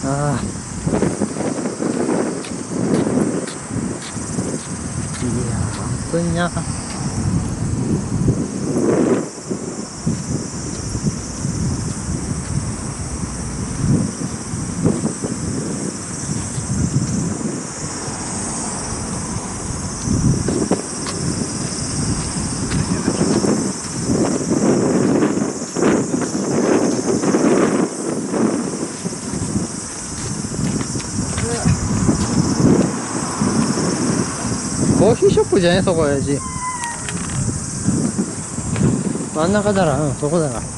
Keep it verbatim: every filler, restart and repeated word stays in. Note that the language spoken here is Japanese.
ああ、いや本当にな。コーヒーショップじゃねそこ、親父。真ん中だら、うん、そこだな。